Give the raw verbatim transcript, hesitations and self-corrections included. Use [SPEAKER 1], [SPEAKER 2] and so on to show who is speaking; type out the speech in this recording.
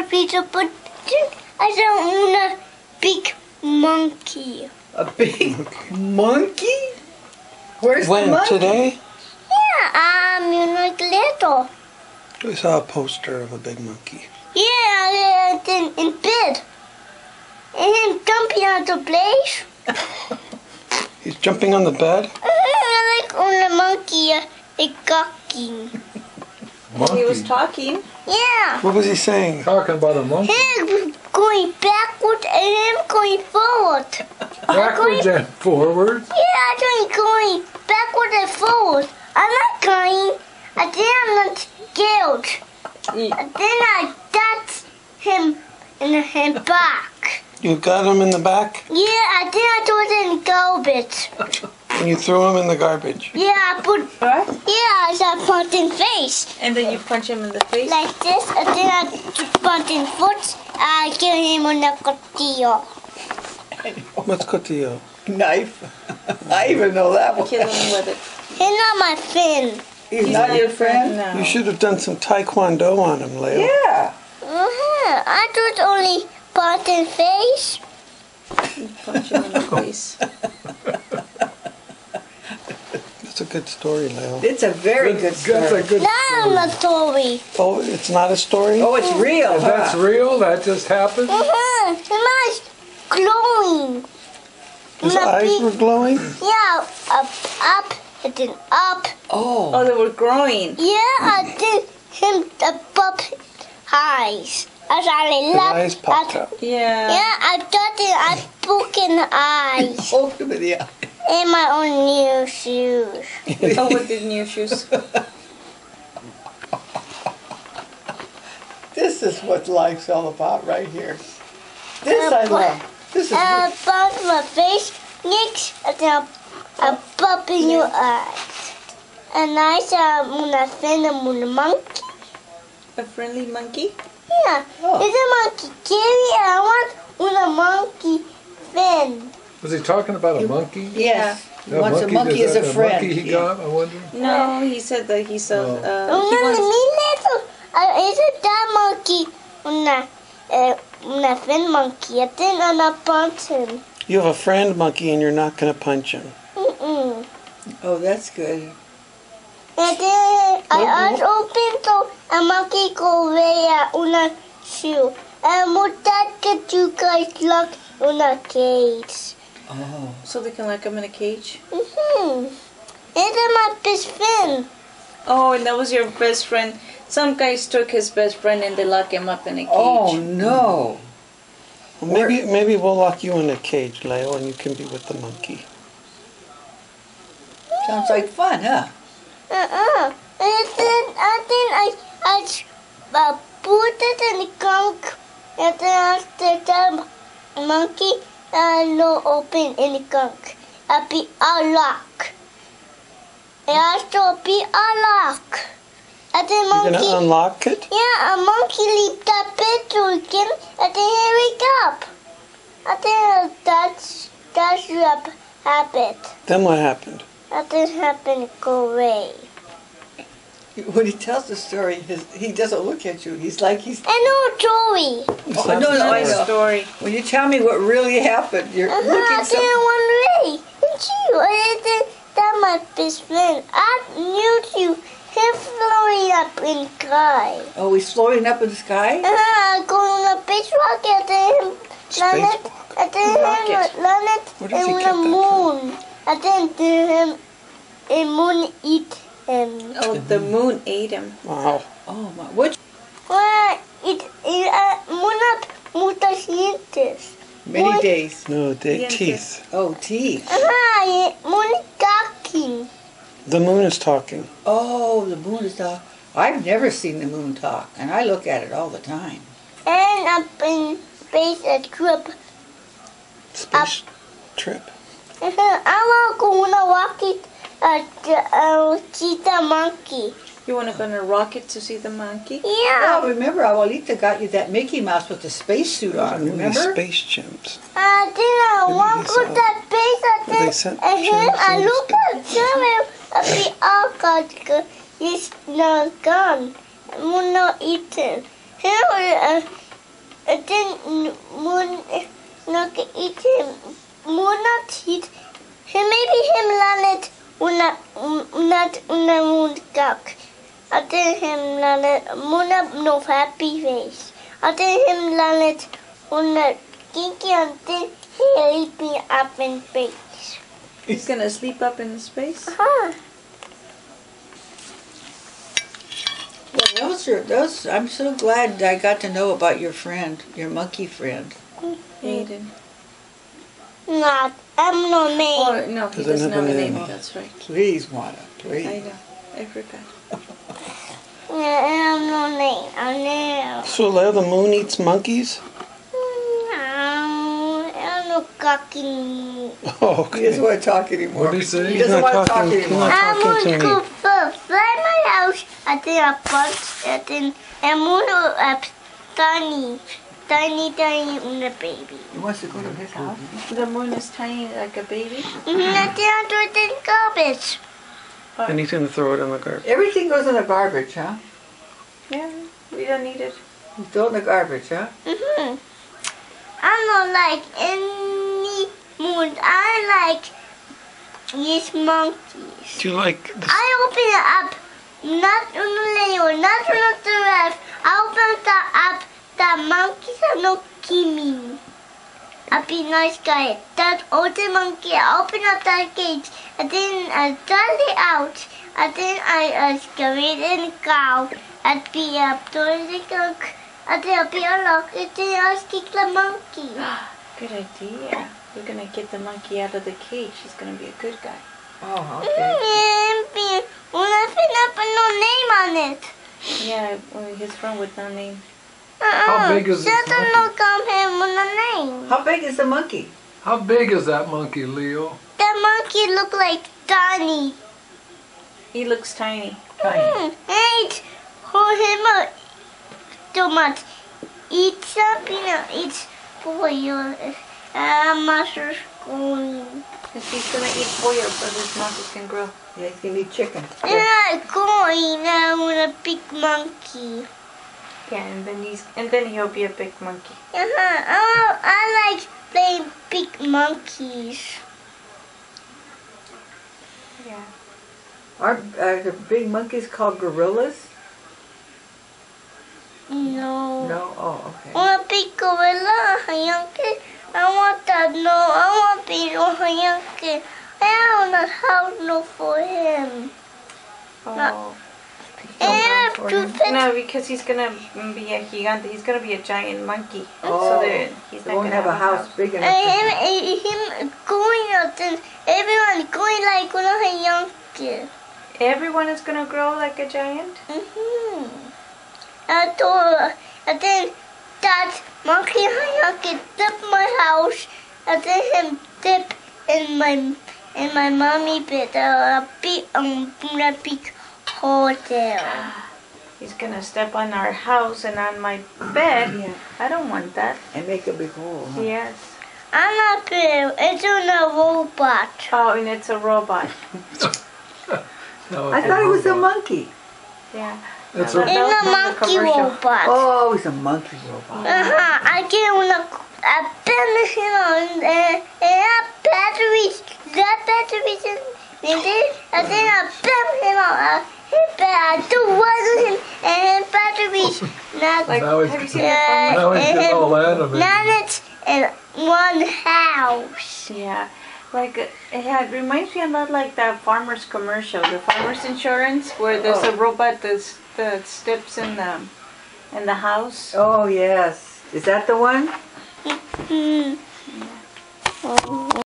[SPEAKER 1] pizza, but I don't want a big monkey.
[SPEAKER 2] A big monkey? Where's
[SPEAKER 3] when,
[SPEAKER 2] the monkey?
[SPEAKER 3] Today?
[SPEAKER 1] Yeah, um, you like little.
[SPEAKER 3] We saw a poster of a big monkey.
[SPEAKER 1] Yeah, uh, in, in bed. And him jumping out the place.
[SPEAKER 3] He's jumping on the bed?
[SPEAKER 1] I like on the monkey, uh, it's gawking.
[SPEAKER 4] Monkey.
[SPEAKER 5] He was talking.
[SPEAKER 1] Yeah.
[SPEAKER 3] What was he saying?
[SPEAKER 4] Talking about a monkey.
[SPEAKER 1] Him going backward and him going forward.
[SPEAKER 4] Backwards and forwards.
[SPEAKER 1] Yeah, I'm doing going backward and forward. I'm not going. And then I'm not scared. And then I got him in his back.
[SPEAKER 3] You got him in the back?
[SPEAKER 1] Yeah, and then I threw it in the garbage.
[SPEAKER 3] And you threw him in the garbage?
[SPEAKER 1] Yeah, I put.
[SPEAKER 5] What?
[SPEAKER 1] Yeah, I started punching face.
[SPEAKER 5] And then you punch him in the face?
[SPEAKER 1] Like this, and then I punching foot. I kill him on the cotillo.
[SPEAKER 3] What's cotillo?
[SPEAKER 2] Knife. I even know that one.
[SPEAKER 5] Kill him with it.
[SPEAKER 1] He's not my friend.
[SPEAKER 2] He's not your friend?
[SPEAKER 5] No.
[SPEAKER 3] You should have done some taekwondo on him, Leo.
[SPEAKER 2] Yeah.
[SPEAKER 1] Uh-huh. I thought only punching face.
[SPEAKER 5] Punch him in the face.
[SPEAKER 3] It's a good story, Leo.
[SPEAKER 2] It's a very good story.
[SPEAKER 4] That's a good
[SPEAKER 1] Now I'm a story.
[SPEAKER 3] Oh, it's not a story?
[SPEAKER 2] Oh, it's real,
[SPEAKER 4] And that's
[SPEAKER 2] huh?
[SPEAKER 4] real? That just happened?
[SPEAKER 1] Uh-huh. His eyes glowing.
[SPEAKER 3] His
[SPEAKER 1] My
[SPEAKER 3] eyes
[SPEAKER 1] feet-
[SPEAKER 3] were glowing?
[SPEAKER 1] Yeah, up, up, and then up.
[SPEAKER 2] Oh.
[SPEAKER 5] Oh, they were growing.
[SPEAKER 1] Yeah, I did him above his eyes. As I
[SPEAKER 3] His
[SPEAKER 1] left.
[SPEAKER 3] eyes popped
[SPEAKER 1] I-
[SPEAKER 3] out.
[SPEAKER 5] Yeah.
[SPEAKER 1] Yeah, I thought it, I broken eyes
[SPEAKER 2] Poked him in the eye.
[SPEAKER 1] in my own new shoes.
[SPEAKER 5] Oh, with the new shoes.
[SPEAKER 2] This is what life's all about right here. This I love. This is
[SPEAKER 1] And above my face, next, and then above in your eyes. And I said, I'm gonna send him with a monkey.
[SPEAKER 5] A friendly monkey?
[SPEAKER 1] Yeah,
[SPEAKER 2] Oh.
[SPEAKER 1] it's a monkey carry, and I want with a monkey fin.
[SPEAKER 4] Was he talking about a monkey?
[SPEAKER 2] yes. He
[SPEAKER 4] A
[SPEAKER 2] wants a monkey
[SPEAKER 4] does
[SPEAKER 2] as a
[SPEAKER 4] that-
[SPEAKER 2] friend.
[SPEAKER 4] monkey he
[SPEAKER 2] Yeah.
[SPEAKER 4] got, I wonder?
[SPEAKER 5] No, he said that he saw.
[SPEAKER 4] Oh.
[SPEAKER 5] Uh,
[SPEAKER 1] Oh,
[SPEAKER 5] he
[SPEAKER 1] no,
[SPEAKER 5] wants,
[SPEAKER 1] me little. Uh, it's that monkey, una, uh, una fin monkey. I think I'm not punch him.
[SPEAKER 3] You have a friend monkey and you're not going to punch him.
[SPEAKER 1] Mm-mm.
[SPEAKER 2] Oh, that's good.
[SPEAKER 1] And then I was open so a monkey go away at una shoe. And what that get you guys lock in a cage.
[SPEAKER 2] Oh.
[SPEAKER 5] so they can lock him in a cage.
[SPEAKER 1] Mm-hmm. It's my best friend.
[SPEAKER 5] Oh, and that was your best friend. Some guys took his best friend and they lock him up in a cage.
[SPEAKER 2] Oh, no.
[SPEAKER 3] Well, maybe maybe we'll lock you in a cage, Leo, and you can be with the monkey.
[SPEAKER 2] Sounds like fun, huh?
[SPEAKER 1] Uh-uh. And then I think I, I uh, put it in the gunk. And then I said the monkey and no open in the gunk. I'll be unlocked. And I still be unlocked. And the
[SPEAKER 3] You're going
[SPEAKER 1] monkey,
[SPEAKER 3] to unlock it?
[SPEAKER 1] yeah, a monkey leaped that bed again. And then he wake up. I think that's, that's your habit.
[SPEAKER 3] Then what happened?
[SPEAKER 1] That didn't happen, go away.
[SPEAKER 2] When he tells the story, his, he doesn't look at you. He's like he's...
[SPEAKER 1] I know Joey.
[SPEAKER 3] It's
[SPEAKER 2] Oh,
[SPEAKER 3] not
[SPEAKER 2] no,
[SPEAKER 3] the
[SPEAKER 2] no, I
[SPEAKER 5] Nice
[SPEAKER 2] know.
[SPEAKER 5] story.
[SPEAKER 2] When you tell me what really happened, you're
[SPEAKER 1] Uh-huh,
[SPEAKER 2] looking
[SPEAKER 1] I
[SPEAKER 2] something...
[SPEAKER 1] didn't one way. It's you. I didn't, that's my best friend. I knew you. He's floating up in the sky.
[SPEAKER 2] Oh, he's floating up in the sky?
[SPEAKER 1] Uh-huh, going on a space rocket and him
[SPEAKER 3] Space
[SPEAKER 1] planet.
[SPEAKER 3] walk.
[SPEAKER 1] And then
[SPEAKER 5] Rocket.
[SPEAKER 1] him planet
[SPEAKER 3] Where does he
[SPEAKER 1] and
[SPEAKER 3] get
[SPEAKER 1] the
[SPEAKER 3] that
[SPEAKER 1] moon. And then the him, the moon eat him.
[SPEAKER 5] Oh, the moon ate him.
[SPEAKER 3] Wow.
[SPEAKER 2] Oh, my... Which...
[SPEAKER 1] Well, it, it, uh, moon up muchos dientes.
[SPEAKER 2] Many
[SPEAKER 1] Moon-
[SPEAKER 2] days.
[SPEAKER 3] No, they
[SPEAKER 5] Yes,
[SPEAKER 3] teeth.
[SPEAKER 2] Oh, teeth.
[SPEAKER 1] Uh-huh, moon is talking.
[SPEAKER 3] The moon is talking.
[SPEAKER 2] Oh, the moon is talk. I've never seen the moon talk, and I look at it all the time.
[SPEAKER 1] And up in space a trip.
[SPEAKER 3] Space trip.
[SPEAKER 1] I want to go on a rocket uh, uh, see the monkey.
[SPEAKER 5] You want to go on a rocket to see the monkey?
[SPEAKER 2] Oh,
[SPEAKER 1] Yeah.
[SPEAKER 2] remember, Abuelita got you that Mickey Mouse with the spacesuit on,
[SPEAKER 3] Movie
[SPEAKER 2] remember?
[SPEAKER 3] Space chimps.
[SPEAKER 1] I think I
[SPEAKER 3] Maybe
[SPEAKER 1] want
[SPEAKER 3] they
[SPEAKER 1] to go
[SPEAKER 3] saw-
[SPEAKER 1] that space. I
[SPEAKER 3] They
[SPEAKER 1] think
[SPEAKER 3] sent
[SPEAKER 1] and then
[SPEAKER 3] chimps
[SPEAKER 1] I
[SPEAKER 3] into
[SPEAKER 1] look at them and we all got it's not gone. We're not eaten. Here, uh, and then moon not eat him. Moon not eat. He maybe him lanet una not una moon cock. I then him lanet moon up no happy face. I then him lanet una kinky and then he leap me up in space.
[SPEAKER 5] He's gonna sleep up in space.
[SPEAKER 1] Huh.
[SPEAKER 2] Well, those are those. I'm so glad I got to know about your friend, your monkey friend.
[SPEAKER 5] Aiden.
[SPEAKER 1] Not. I'm no name.
[SPEAKER 5] Oh no, he
[SPEAKER 3] Doesn't
[SPEAKER 5] doesn't
[SPEAKER 3] have
[SPEAKER 5] have
[SPEAKER 3] a
[SPEAKER 5] a name.
[SPEAKER 3] name.
[SPEAKER 2] Oh.
[SPEAKER 5] That's right.
[SPEAKER 2] Please, Juana,
[SPEAKER 5] I
[SPEAKER 2] please.
[SPEAKER 5] know. I forgot.
[SPEAKER 1] Yeah, I'm no name. I know.
[SPEAKER 3] So, Leo, the moon eats monkeys?
[SPEAKER 1] No, I'm no cocky.
[SPEAKER 3] Oh,
[SPEAKER 2] He doesn't
[SPEAKER 3] okay.
[SPEAKER 2] want to talk anymore.
[SPEAKER 4] What did he say?
[SPEAKER 2] He doesn't
[SPEAKER 3] He's not
[SPEAKER 2] want to talk
[SPEAKER 3] talking- he's
[SPEAKER 2] anymore.
[SPEAKER 3] not-
[SPEAKER 1] I'm
[SPEAKER 3] talking to
[SPEAKER 1] going to go
[SPEAKER 3] me.
[SPEAKER 1] first. Fly my house. I think I punch. I think I'm going to up tiny, tiny, tiny on the baby.
[SPEAKER 2] He wants to go to his house.
[SPEAKER 5] The moon is tiny like a baby.
[SPEAKER 1] Mm-hmm. I think I do it in garbage.
[SPEAKER 3] And he's going to throw it in the garbage.
[SPEAKER 2] Everything goes in the garbage, huh?
[SPEAKER 5] Yeah, we don't need it.
[SPEAKER 2] You throw it in the garbage, huh?
[SPEAKER 1] Mm-hmm. I don't like any moon. I like these monkeys.
[SPEAKER 3] Do you like the
[SPEAKER 1] I open it up, not on the layer, not on the rest. I open it up, the monkeys are not kidding. I'll be nice guy. That old monkey, I open up that cage, and then I turn it out, and then I uh, scurry in the cow, and be up to the cook, and then I'll be unlocked, and then I'll kick the monkey.
[SPEAKER 5] Good idea. We're gonna get the monkey out of the cage. He's gonna be a good guy.
[SPEAKER 2] Oh, okay.
[SPEAKER 1] And be, nothing up and no name on it.
[SPEAKER 5] Yeah, well, his friend with no name.
[SPEAKER 1] Uh-uh.
[SPEAKER 4] big is this
[SPEAKER 1] Just
[SPEAKER 4] monkey?
[SPEAKER 1] no come here with a name.
[SPEAKER 2] How big is the monkey?
[SPEAKER 4] How big is that monkey, Leo?
[SPEAKER 1] The monkey look like Donnie.
[SPEAKER 5] He looks tiny.
[SPEAKER 2] Tiny.
[SPEAKER 1] Hmm. Hey, hold him up too much. Eat something else. It's for your uh, muscles going.
[SPEAKER 5] If he's gonna eat pollo so his muscles can grow.
[SPEAKER 2] Yeah, he's gonna eat chicken.
[SPEAKER 1] They're not going now with a big monkey.
[SPEAKER 5] Yeah, and then he's and then he'll be a big monkey.
[SPEAKER 1] Uh-huh. Oh, I like playing big monkeys.
[SPEAKER 5] Yeah.
[SPEAKER 2] Are, are the big monkeys called gorillas?
[SPEAKER 1] No.
[SPEAKER 2] No? Oh, okay.
[SPEAKER 1] I want a big gorilla, Hayanke. I want that. No, I want big Hayanke. I don't know how to know for him.
[SPEAKER 5] Oh.
[SPEAKER 1] And I have
[SPEAKER 2] for
[SPEAKER 1] to
[SPEAKER 2] him?
[SPEAKER 1] fit.
[SPEAKER 5] No, because he's gonna be a gigante. He's gonna be a giant monkey.
[SPEAKER 2] Oh,
[SPEAKER 5] so there, he's
[SPEAKER 2] They
[SPEAKER 5] not
[SPEAKER 2] won't
[SPEAKER 5] gonna
[SPEAKER 2] have a house big enough.
[SPEAKER 1] And
[SPEAKER 2] to-
[SPEAKER 1] him, and him going out and everyone going like a Hayanke.
[SPEAKER 5] Everyone is gonna grow like a giant.
[SPEAKER 1] Mm-hmm. I told, and then that monkey Hayanke dip my house, and then him dip in my in my mommy bed, uh, a big um a big hotel.
[SPEAKER 5] He's gonna step on our house and on my bed.
[SPEAKER 2] Yeah.
[SPEAKER 5] I don't want that.
[SPEAKER 2] And make a big hole. Huh?
[SPEAKER 5] Yes.
[SPEAKER 1] I'm not big. It's on a robot.
[SPEAKER 5] Oh, and it's a robot.
[SPEAKER 4] No,
[SPEAKER 2] I
[SPEAKER 4] it's
[SPEAKER 2] thought it was a
[SPEAKER 4] robot.
[SPEAKER 2] monkey.
[SPEAKER 5] Yeah.
[SPEAKER 4] It's
[SPEAKER 5] No,
[SPEAKER 4] a-
[SPEAKER 5] that-
[SPEAKER 1] It's
[SPEAKER 5] that was
[SPEAKER 1] a
[SPEAKER 5] from the
[SPEAKER 1] monkey
[SPEAKER 5] commercial.
[SPEAKER 1] robot.
[SPEAKER 2] Oh, it's a monkey robot.
[SPEAKER 1] Uh-huh. I get on a, a pen, you know, and, and a batteries, that batteries in, and then, and then a pen, you know, a I do one and batteries, not
[SPEAKER 5] Like,
[SPEAKER 4] Now he's-
[SPEAKER 5] have you seen
[SPEAKER 1] uh,
[SPEAKER 5] the
[SPEAKER 4] Now he's
[SPEAKER 1] and
[SPEAKER 4] getting all animated.
[SPEAKER 1] planets in one house.
[SPEAKER 5] Yeah, like uh, it had reminds me a lot like that farmer's commercial, the farmer's insurance, where there's a robot that's, that steps in the in the house.
[SPEAKER 2] Oh, yes. Is that the one?
[SPEAKER 1] Hmm.